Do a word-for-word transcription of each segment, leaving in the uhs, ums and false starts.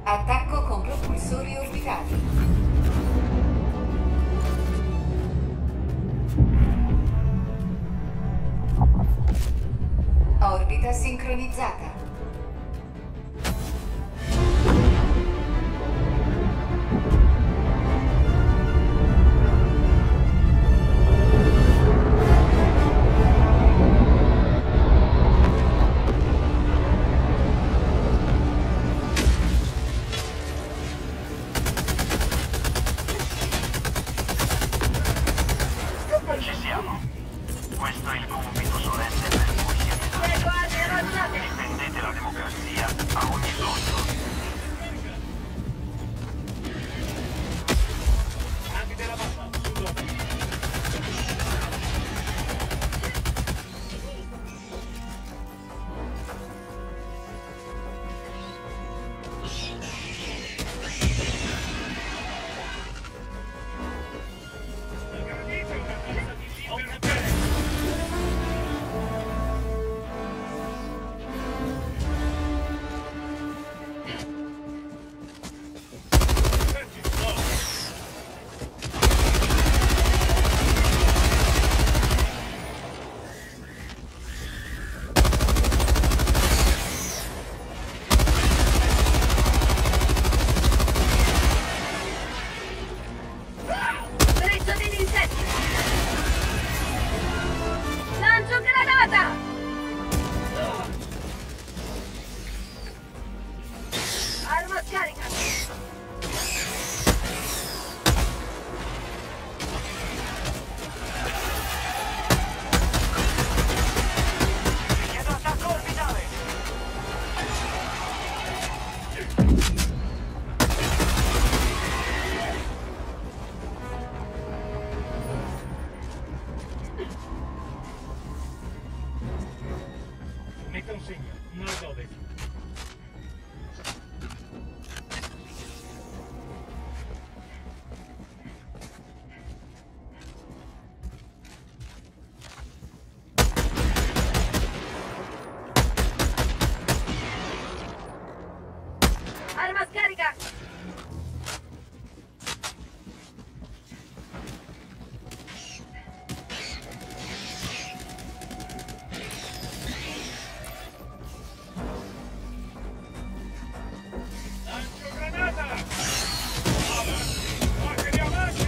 Attacco con propulsori orbitali. Orbita sincronizzata. Ci siamo. Questo è il compito solenne per cui siete nati. Difendete la democrazia a ogni costo. Metta un segno, non lo dove. Arma scarica! Lancio granata! Avanti! Fateli avanti!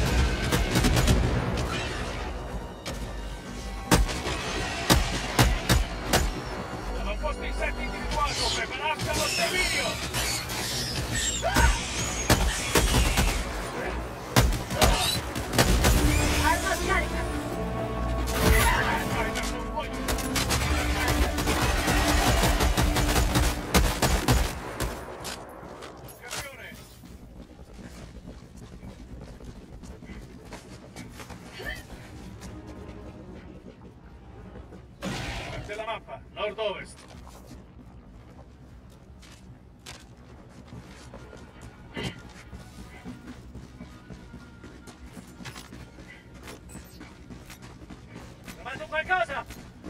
Avamposto insetti individuato, prepararsi allo sterminio! Arma scarica! Carica non voglio! Campione! Parte la mappa, nord-ovest. Trovando qualcosa?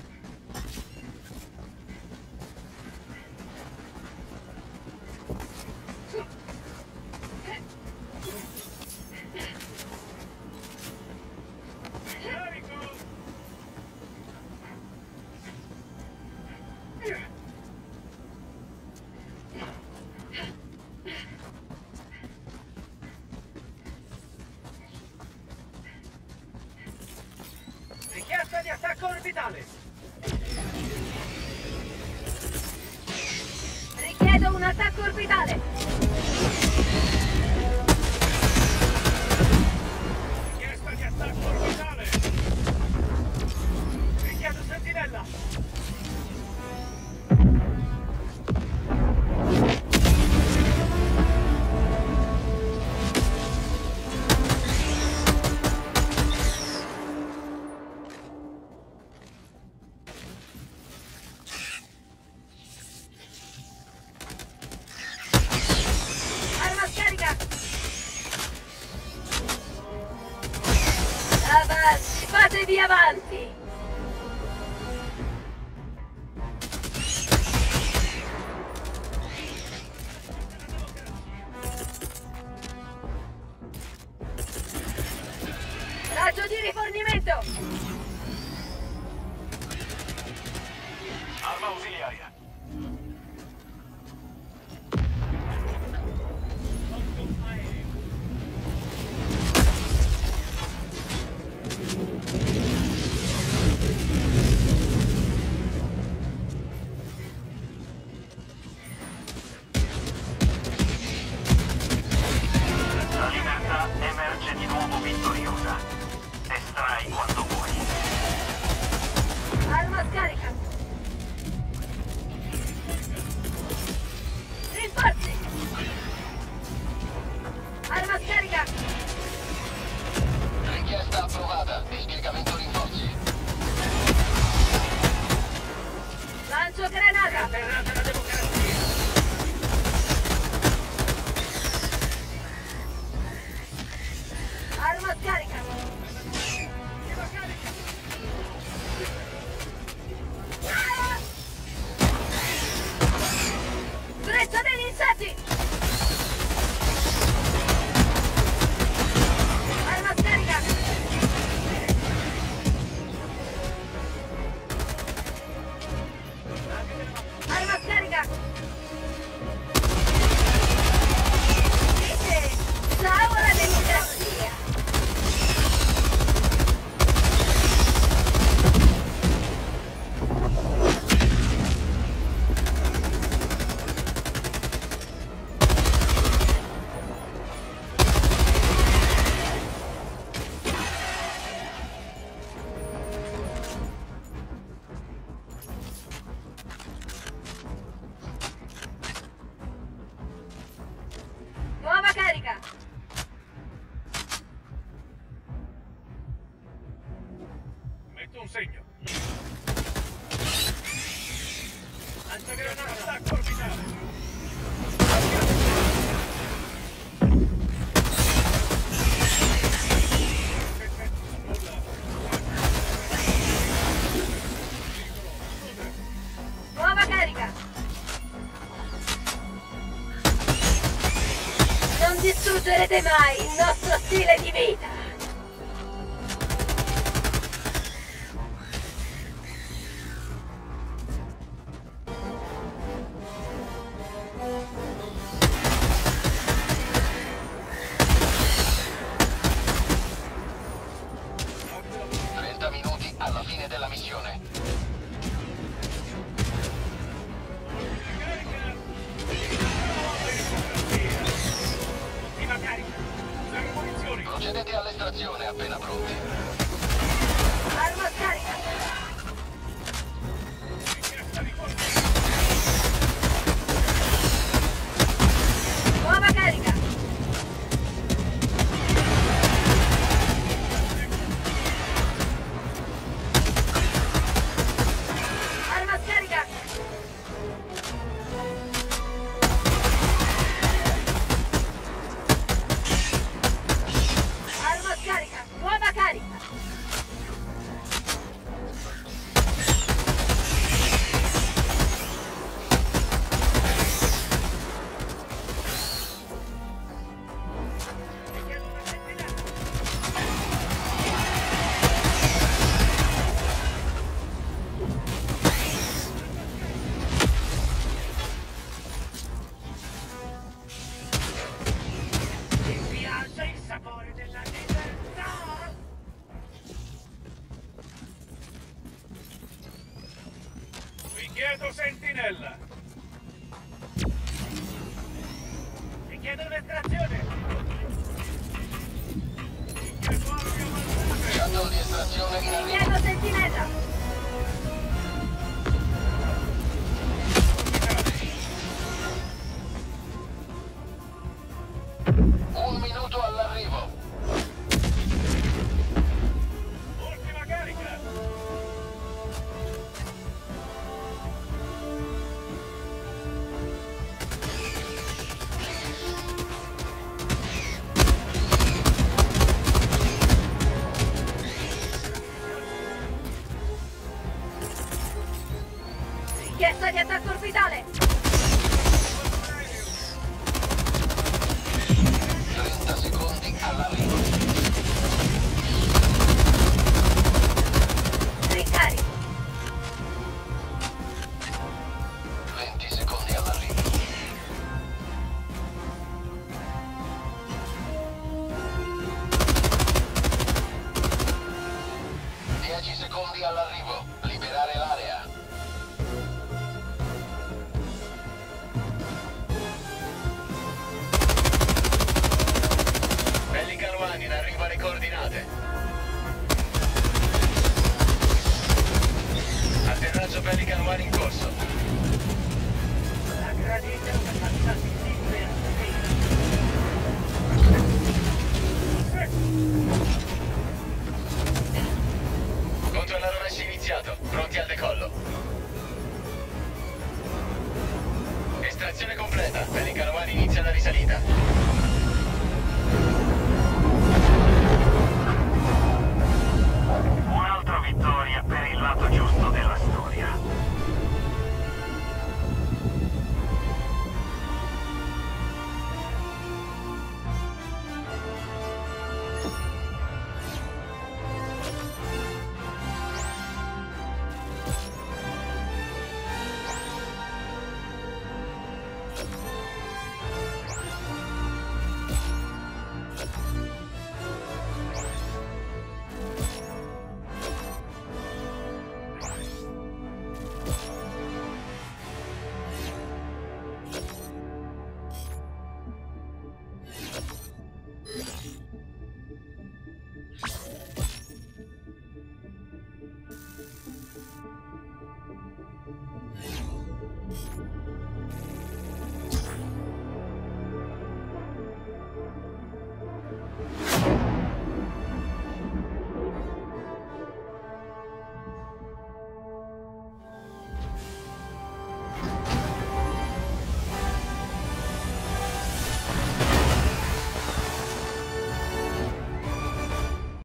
Carico! Richiesta di attacco orbitale! Richiedo un attacco orbitale! Richiesta di attacco orbitale! Richiedo sentinella! Arma scarica! Avanti! Fatevi avanti! Ordine un attacco orbitale. Nuova carica. Non distruggerete mai il nostro stile di vita. trenta minuti alla fine della missione. Ultima carica. Usiamo munizioni. Procedete all'estrazione appena pronti. Arma scarica. Richiesta di corpo. Nuova carica. Arma scarica. Arma scarica. Nuova carica. Richiedo una sentinella. Mi piace il sapore della libertà. Richiedo sentinella. Richiedo un'estrazione. Richiedo armi avanzate. Shuttle di estrazione in arrivo. Chiedo sentinella. Un minuto all'arrivo. Ultima carica. Richiesta di attacco orbitale. trenta secondi all'arrivo. Ricarico. venti secondi all'arrivo. dieci secondi all'arrivo. Liberare l'area. Pelican One in arrivo alle coordinate. Atterraggio Pelican One in corso. La gradita è una fantastica Controllo alla rovescia iniziato. Pronti al decollo. Estrazione completa. Pelican One inizia la risalita.